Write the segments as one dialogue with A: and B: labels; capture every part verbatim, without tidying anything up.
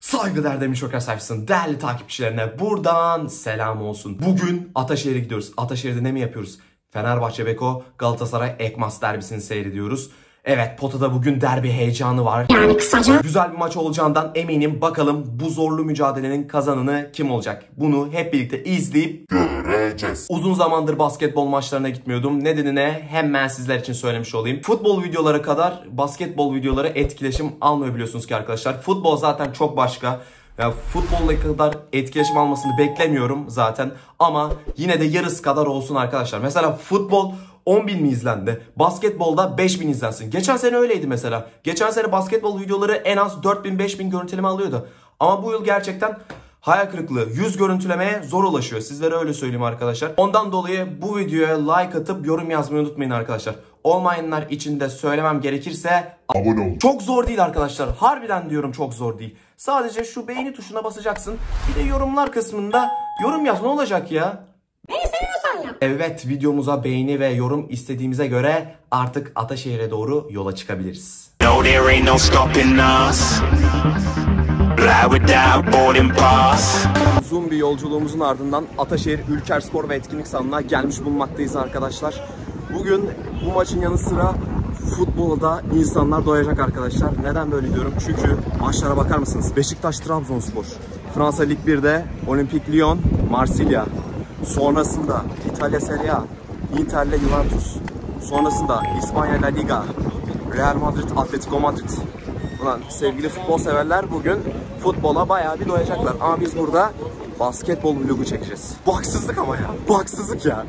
A: Saygıdeğer Demir Şoker sayfasının değerli takipçilerine buradan selam olsun. Bugün Ataşehir'e gidiyoruz. Ataşehir'de ne mi yapıyoruz? Fenerbahçe Beko Galatasaray Ekmas derbisini seyrediyoruz. Evet, potada bugün derbi heyecanı var.
B: Yani kısaca
A: güzel bir maç olacağından eminim. Bakalım bu zorlu mücadelenin kazananı kim olacak? Bunu hep birlikte izleyip göreceğiz. Uzun zamandır basketbol maçlarına gitmiyordum. Nedenine hemen sizler için söylemiş olayım. Futbol videoları kadar basketbol videoları etkileşim almıyor biliyorsunuz ki arkadaşlar. Futbol zaten çok başka. Ya futbolla kadar etkileşim almasını beklemiyorum zaten. Ama yine de yarısı kadar olsun arkadaşlar. Mesela futbol on bin mi izlendi? Basketbolda beş bin izlensin. Geçen sene öyleydi mesela. Geçen sene basketbol videoları en az dört bin beş bin görüntüleme alıyordu. Ama bu yıl gerçekten hayal kırıklığı. yüz görüntülemeye zor ulaşıyor. Sizlere öyle söyleyeyim arkadaşlar. Ondan dolayı bu videoya like atıp yorum yazmayı unutmayın arkadaşlar. Olmayanlar için de söylemem gerekirse abone olun. Çok zor değil arkadaşlar. Harbiden diyorum, çok zor değil. Sadece şu beğeni tuşuna basacaksın. Bir de yorumlar kısmında yorum yaz, ne olacak ya?
B: beni seviyorsan yap.
A: Evet, videomuza beğeni ve yorum istediğimize göre artık Ataşehir'e doğru yola çıkabiliriz.
C: No, there ain't no stopping us. Fly without boarding pass.
A: Uzun bir yolculuğumuzun ardından Ataşehir Ülker Spor ve Etkinlik Salonu'na gelmiş bulunmaktayız arkadaşlar. Bugün bu maçın yanı sıra futbola da insanlar doyacak arkadaşlar. Neden böyle diyorum? Çünkü maçlara bakar mısınız? Beşiktaş Trabzonspor, Fransa Lig bir'de Olympique Lyon, Marsilya. Sonrasında İtalya Serie A, Inter'le Juventus. Sonrasında İspanya La Liga, Real Madrid, Atletico Madrid. Ulan sevgili futbol severler bugün futbola bayağı bir doyacaklar. Ama biz burada basketbol vlogu çekeceğiz. Bu haksızlık ama ya. Bu haksızlık ya.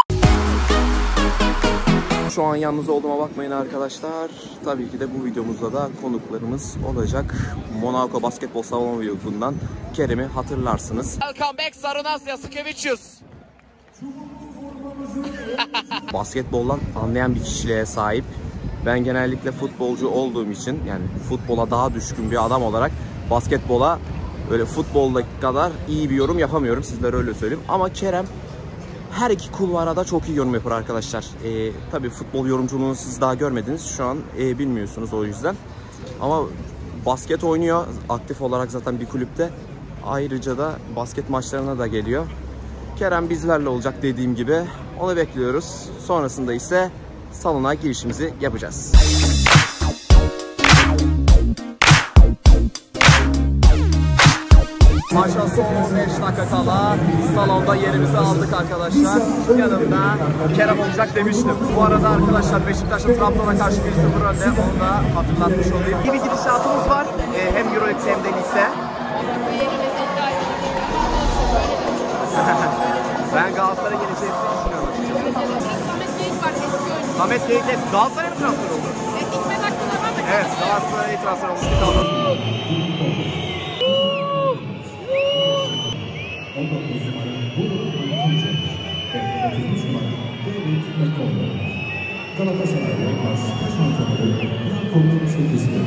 A: Şu an yalnız olduğuma bakmayın arkadaşlar. Tabii ki de bu videomuzda da konuklarımız olacak. Monaco basketbol salonu vlogundan Kerem'i hatırlarsınız.
D: Welcome back Sarunas Yasikevicius.
A: Basketboldan anlayan bir kişiliğe sahip. Ben genellikle futbolcu olduğum için, yani futbola daha düşkün bir adam olarak basketbola böyle futboldaki kadar iyi bir yorum yapamıyorum. Sizlere öyle söyleyeyim. Ama Kerem her iki kulvara da çok iyi yorum yapar arkadaşlar. Ee, tabii futbol yorumculuğunu siz daha görmediniz. Şu an e, bilmiyorsunuz o yüzden. Ama basket oynuyor. Aktif olarak zaten bir kulüpte. Ayrıca da basket maçlarına da geliyor. Kerem bizlerle olacak dediğim gibi. Onu bekliyoruz. Sonrasında ise salona girişimizi yapacağız. Maçın son on beş dakika kala salonda yerimizi aldık arkadaşlar. Yanımda Kerem olacak demiştim. Bu arada arkadaşlar Beşiktaş'ın Trabzon'a karşı bir sıfır önde. Onu da hatırlatmış olayım. İyi bir gidişatımız var. Ee, hem Euroleague hem de ligde. Ben Galatasaray'a geleceğimizi düşünüyorum açıkçası. Samet Geyik'le Galatasaray'a mı transfer oldu?
B: Evet, İsmet Akpınar var da.
A: Evet, Galatasaray'a transfer olmuştu.
E: Galatasaray Ekmas baş antrenörü Yakup Sekizli.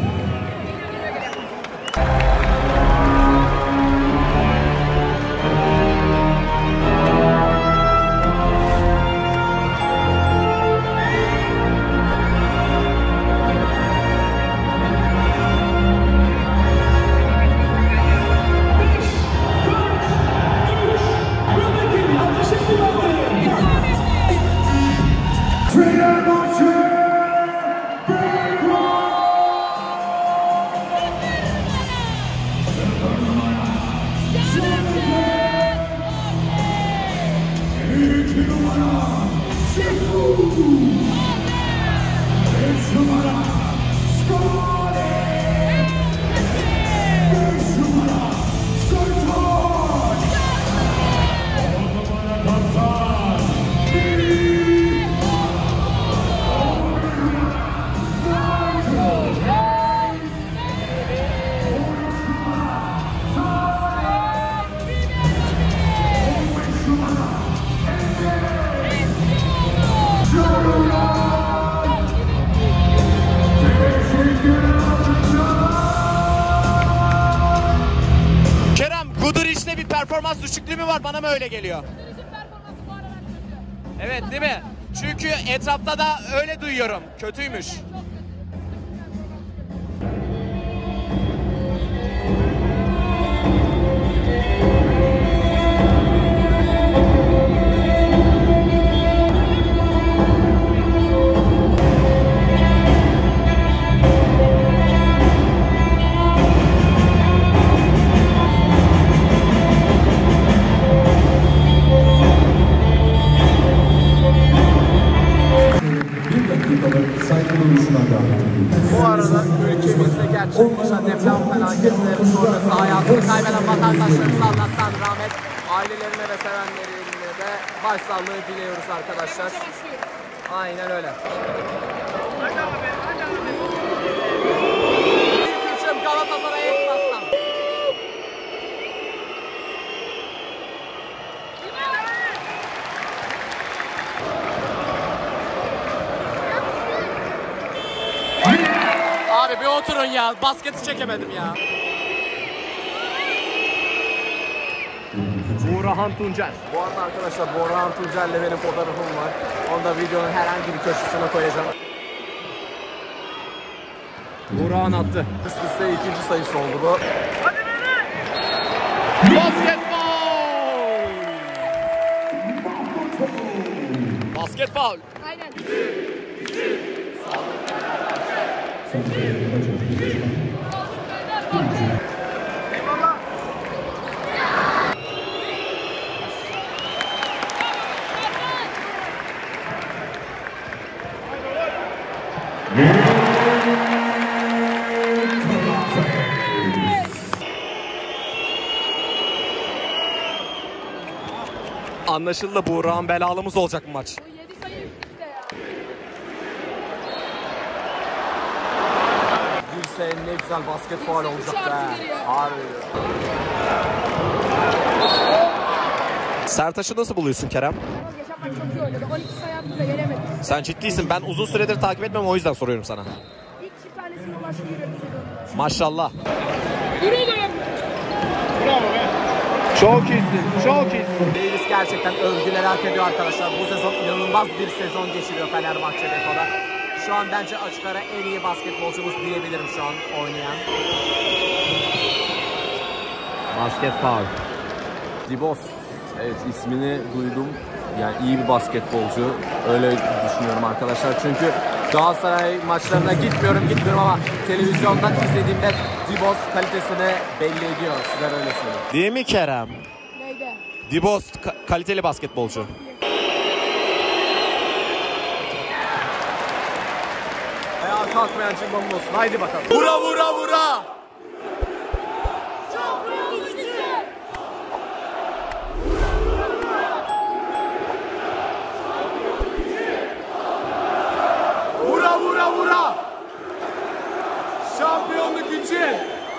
D: Performans düşüklüğü mü var, bana mı öyle geliyor? Evet değil mi? Çünkü etrafta da öyle duyuyorum. Kötüymüş. burası. Hayatını kaybeden vatandaşlarımıza Allah'tan rahmet. Ailelerine ve sevenlerine de başsağlığı diliyoruz arkadaşlar. Aynen öyle. İlk Galatasaray'a ekmezsem. Abi bir oturun ya. Basketi çekemedim ya. Buğrahan Tuncer. Bu arada arkadaşlar Buğrahan Tuncer'le benim fotoğrafım var. Onu da videonun herhangi bir köşesine koyacağım. Buğrahan attı. Üst üste ikinci sayısı oldu bu. Hadi beni! Basketbol! Basketbol!
B: Aynen.
D: Anlaşıldı, Buğra'nın belalımız olacak bu maç.
B: Bu yedi sayı üst üste ya.
D: Gülse ne güzel basket faul olacak be. Harbi. Sertaç'ı nasıl buluyorsun Kerem?
B: Geçen maç çok iyi oynadı. on iki sayı attı da yenemedik.
D: Sen ciddisin, ben uzun süredir takip etmem, o yüzden soruyorum sana.
B: İlk çift tanesini ulaştı yürüyor bu sezonda.
D: Maşallah.
B: Yürü oğlum.
D: Çok iyisin, çok iyisin. Davis gerçekten övgüleri hak ediyor arkadaşlar. Bu sezon inanılmaz bir sezon geçiriyor Fenerbahçe Beko'da. Şu an bence açık ara en iyi basketbolcumuz diyebilirim şu an oynayan. Basket foul.
F: Dibos. Evet, ismini duydum. Yani iyi bir basketbolcu. Öyle düşünüyorum arkadaşlar. Çünkü Galatasaray maçlarına gitmiyorum gitmiyorum ama televizyondan izlediğimde Dibos kalitesini belli ediyor. Sizler öyle söyleyeyim.
D: Değil mi Kerem?
B: Neydi?
D: Dibos ka- kaliteli basketbolcu. Ayağa kalkmayan çıkmamız olsun. Haydi bakalım. Vura vura vura. Vura vura vura. Şampiyonluk için.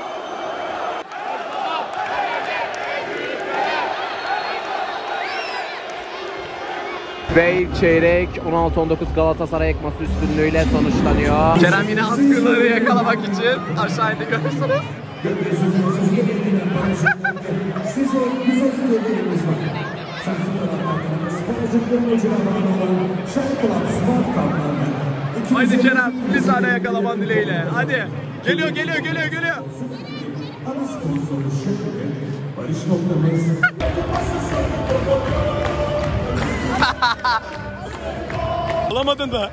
D: Ve ilk çeyrek on altı on dokuz Galatasaray ekması üstünlüğüyle sonuçlanıyor. Kerem yine atkıları yakalamak için aşağıda görürsünüz.
E: Size güzel videolarımız var. Şarkı taraftarlarına, sporcukların ucuna olan Şarkı Club Sport Kamplarına.
D: Haydi Kerem, bir tane yakalaman dileğiyle. Hadi. Geliyor, geliyor, geliyor, geliyor.
E: Ana sponsoru şöyle. Barış noktamız.
D: Alamadın mı?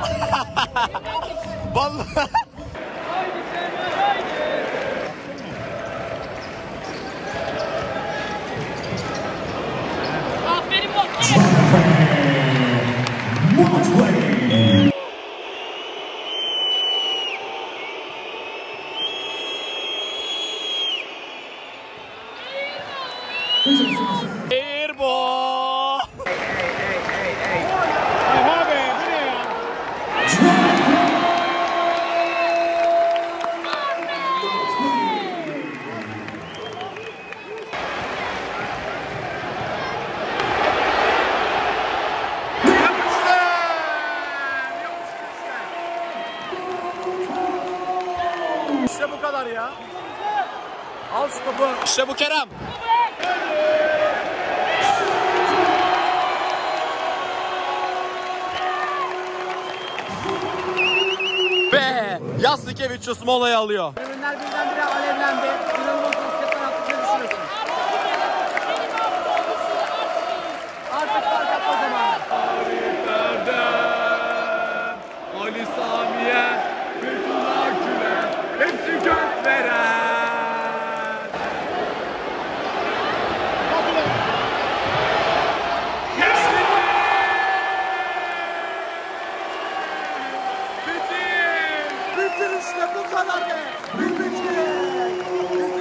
D: Vallahi.
B: Aferin bak.
D: Airbo. İşte bu kadar ya. Al şu topu. İşte bu Kerem. Ve Jasikevičius molayı alıyor. Ürünler birdenbire alevlendi. İnanılmaz basketler attık, ne düşünüyorsun? Artık fark atma zamanı. Ali Samiye, Fethullah Gülen, hepsi gök veren. Bitir işte bu kadar be. Bitir.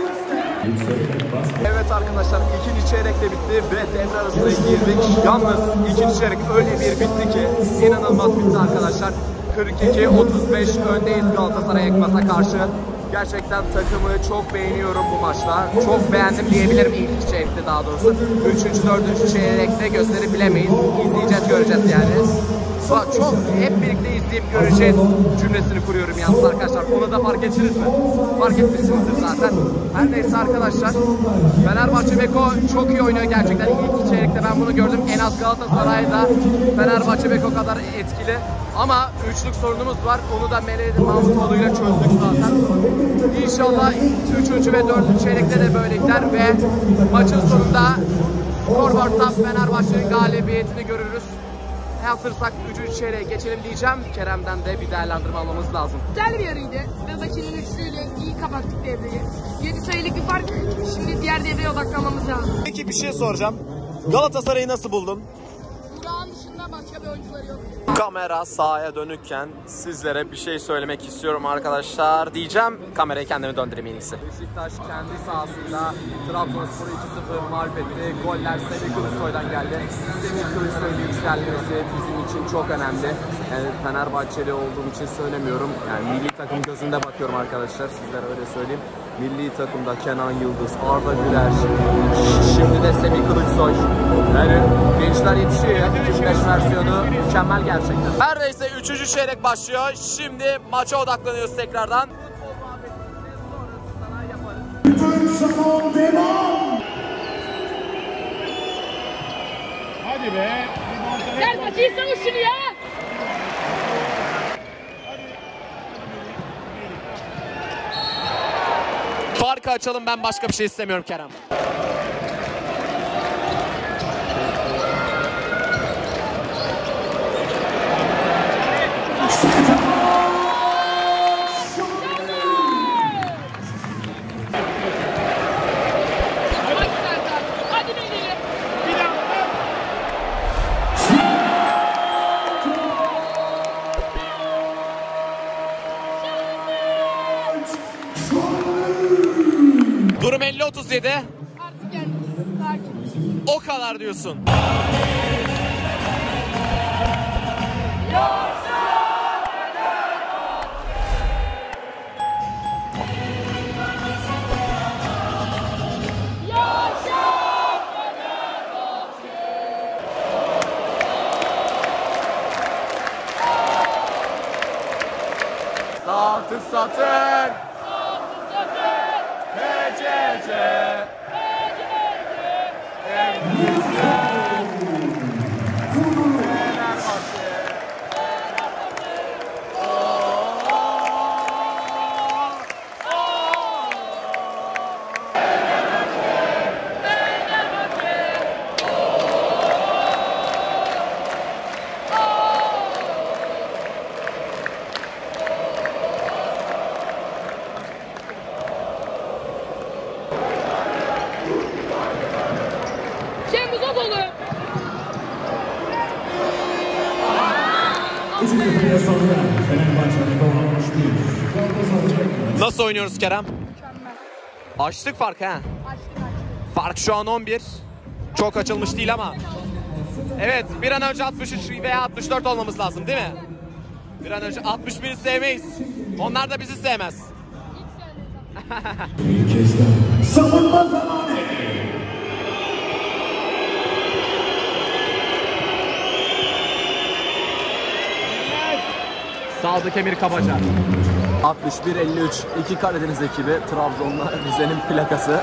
F: Evet arkadaşlar, ikinci çeyrek de bitti ve devre arasına girdik. Yalnız ikinci çeyrek öyle bir bitti ki inanılmaz bitti arkadaşlar. kırk iki otuz beş öndeyiz Galatasaray Ekmas'a karşı. Gerçekten takımı çok beğeniyorum bu maçta. Çok beğendim diyebilirim ilk çeyrekte daha doğrusu. üçüncü dördüncü çeyrekte gösterip bilemeyiz. İzleyeceğiz, göreceğiz yani. Çok hep birlikte izleyip göreceğiz cümlesini kuruyorum yalnız arkadaşlar. Onu da fark ettiniz mi? Fark etmişsinizdir zaten. Her neyse arkadaşlar. Fenerbahçe Beko çok iyi oynuyor gerçekten. İlk çeyrekte ben bunu gördüm. En az Galatasaray'da Fenerbahçe Beko kadar etkili. Ama üçlük sorunumuz var. Onu da Melih Mahmutoğlu ile çözdük zaten. İnşallah üçüncü ve dördüncü çeyrekte de böyle gider ve maçın sonunda skorboardta Fenerbahçe'nin galibiyetini görürüz. Hazırsak üçüncü çeyreğe geçelim diyeceğim. Kerem'den de bir değerlendirme almamız lazım.
B: Güzel bir yarıydı. Fenerbahçe'nin üçlüyle iyi kapattık devreyi. yedi sayılık bir fark. Şimdi diğer devreye odaklanmamız lazım.
G: Peki bir şey soracağım. Galatasaray'ı nasıl buldun?
B: Burak'ın dışında başka bir oyuncuları yok.
F: Kamera sahaya dönükken sizlere bir şey söylemek istiyorum arkadaşlar diyeceğim. Kamerayı kendime döndüreyim en iyisi. Beşiktaş kendi sahasında Trabzonspor'u iki sıfır mağlup etti. Goller Semih Kılıçsoy'dan geldi. Semih Kılıçsoy'un yükselmesi bizim için çok önemli. Yani Fenerbahçeli olduğum için söylemiyorum. Yani milli takım gözünde bakıyorum arkadaşlar. Sizlere öyle söyleyeyim. Milli takımda Kenan Yıldız, Arda Güler, şimdi de Semih Kılıçsoy. Yani gençler yetişiyor ya. iki bin beş versiyonu mükemmel gerçekten. Her neyse üçüncü çeyrek başlıyor. Şimdi maça odaklanıyoruz tekrardan.
H: Hadi be.
B: Gel maçı savuş şunu ya.
F: Farkı açalım, ben başka bir şey istemiyorum Kerem.
B: Hadi Melih.
F: Durum elli otuz yedi.
B: Artık geldik. Sakin.
F: O kadar diyorsun. Satın satın. H C C. Nasıl oynuyoruz Kerem?
B: Mükemmel.
F: Açtık farkı ha.
B: Açtık açtık.
F: Fark şu an on bir. Çok açılmış değil ama. Evet, bir an önce altmış üç veya altmış dört olmamız lazım değil mi? Bir an önce altmış biri sevmeyiz. Onlar da bizi sevmez.
E: Bir kez daha savunma zamanı.
F: Sadık Emir Kabaca. altmış bir elli üç. İki Karadeniz ekibi. Trabzon'la Rize'nin plakası.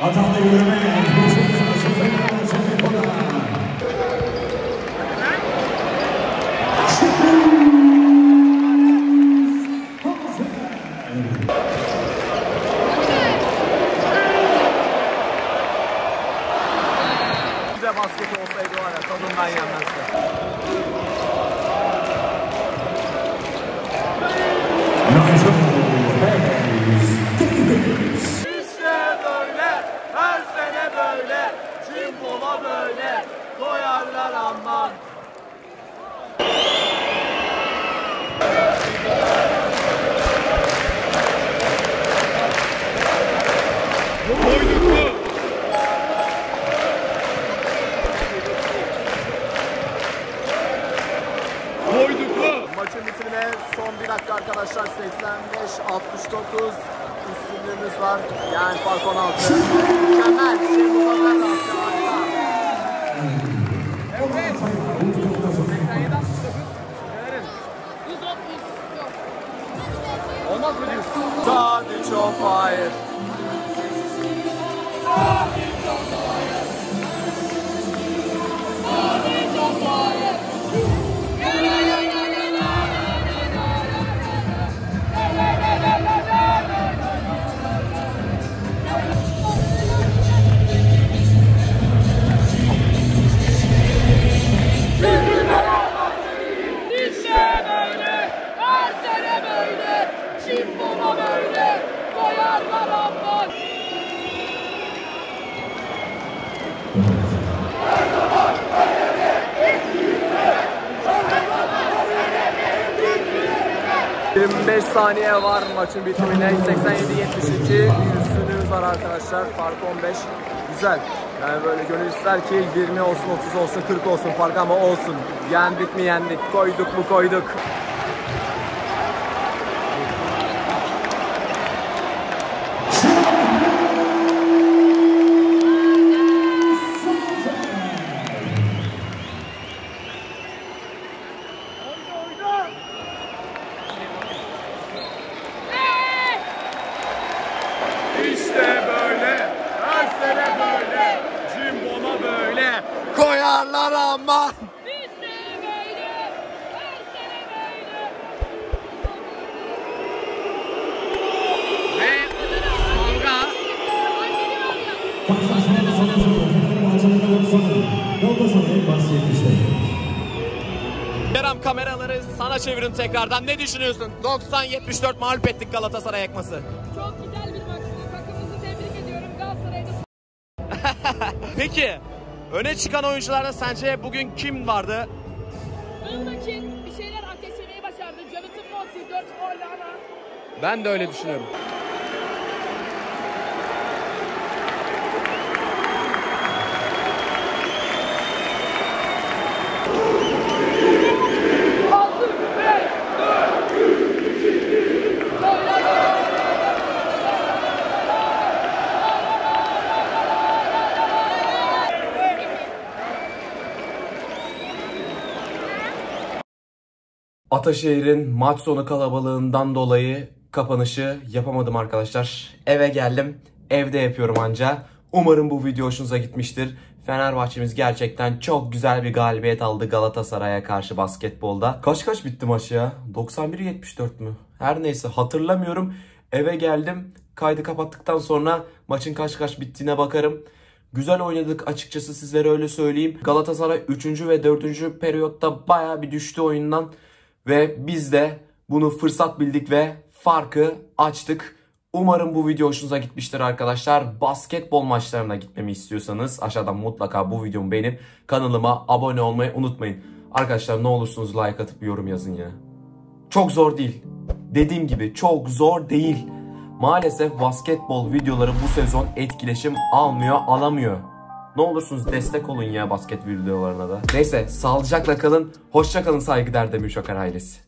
E: Hatalı yürüme. Hücum sahası Fenerbahçe Beko'da.
D: Bir de basket olsaydı var ya tadından yenmezdi. İşte böyle, her sene böyle, Cimbom'a böyle koyarlar aman. Maçın bitimine son bir dakika arkadaşlar. seksen beş altmış dokuz üstünlüğümüz var. Yani fark on altı. Mükemmel. Şimdi pazar rahatça harika. Olmaz mı diyorsun? Tadiç on fire.
B: Cimbom'a böyle koyarlar aman.
D: yirmi beş saniye var maçın bitimine. seksen yedi yetmiş iki üstünlüğümüz var arkadaşlar. Fark on beş. Güzel. Yani böyle gönül ister ki yirmi olsun, otuz olsun, kırk olsun fark ama olsun. Yendik mi yendik, koyduk mu koyduk. İşte böyle, her sene böyle, Cimbom'a böyle koyarlar ama.
B: İşte böyle, her sene böyle.
D: Ve kavga.
E: Karşılaşmanın sonucu Fenerbahçe'nin Galatasaray'ı. Galatasaray'ın bahsetmişti.
G: Kerem, kameraları sana çevirin tekrardan. Ne düşünüyorsun? doksan yetmiş dört mağlup ettik Galatasaray yakması.
B: Çok güzel bir maçtı. Takımımızı tebrik ediyorum. Galatasaray'da.
G: Peki, öne çıkan oyuncularda sence bugün kim vardı?
B: Ilmakin bir şeyler ateşlemeyi başardı. Jonathan Motti dört golle ama.
F: Ben de öyle düşünüyorum.
A: Ataşehir'in maç sonu kalabalığından dolayı kapanışı yapamadım arkadaşlar. Eve geldim. Evde yapıyorum anca. Umarım bu video hoşunuza gitmiştir. Fenerbahçe'miz gerçekten çok güzel bir galibiyet aldı Galatasaray'a karşı basketbolda. Kaç kaç bitti maç ya? doksan bir yetmiş dört mü? Her neyse hatırlamıyorum. Eve geldim. Kaydı kapattıktan sonra maçın kaç kaç bittiğine bakarım. Güzel oynadık açıkçası, sizlere öyle söyleyeyim. Galatasaray üçüncü ve dördüncü periyotta bayağı bir düştü oyundan. Ve biz de bunu fırsat bildik ve farkı açtık. Umarım bu video hoşunuza gitmiştir arkadaşlar. Basketbol maçlarına gitmemi istiyorsanız aşağıdan mutlaka bu videomu beğenip kanalıma abone olmayı unutmayın. Arkadaşlar ne olursunuz like atıp yorum yazın ya. Çok zor değil. Dediğim gibi çok zor değil. Maalesef basketbol videoları bu sezon etkileşim almıyor, alamıyor. Ne olursunuz destek olun ya basket videolarına da. Neyse, sağlıcakla kalın. Hoşça kalın saygıdeğer Demirşoker ailesi.